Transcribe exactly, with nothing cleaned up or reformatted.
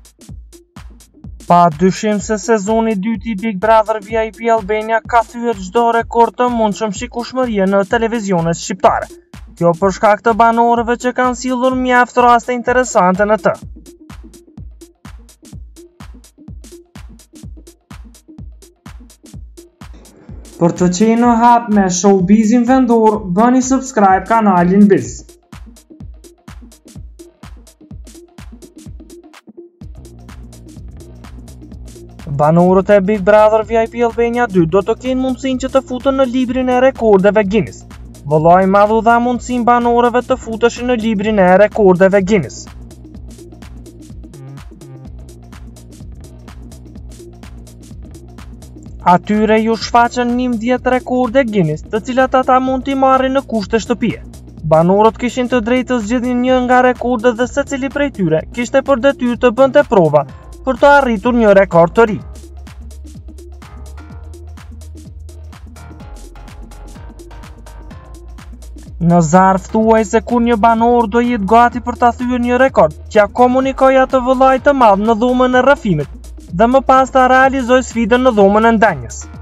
Pa dyshim se sezoni i dytë i Big Brother V I P Albania ka thyer çdo rekord të mundshëm shikueshmërie në televizionet shqiptare. Kjo për shkak të banorëve që kanë sillur mjaft raste interesante në të. Për të qenë në hap me Showbizin vendor, bëni subscribe kanalin Biz. Banorët e Big Brother V I P Albania dy do të kenë mundësinë që të futen në librin e rekordeve Guinness. Vëllai i madh u dha mundësinë banorëve të futeshin në librin e rekordeve Guinness. Atyre ju shfaqen njëmbëdhjetë rekorde Guinness, të cilat ata mund t'i marrin në kushte shtëpie. Banorët kishin të drejtë të zgjidhin një nga rekordet dhe secili prej tyre kishte për detyrë të bënte prova për të arritur një rekord të ri. Në zarf thuaj se kur një banor do jetë gati për ta thyer një rekord, që komunikoj atë vëllai të madh në dhomën e rrëfimit dhe më pas ta realizoj sfidën në dhomën e ndenjës.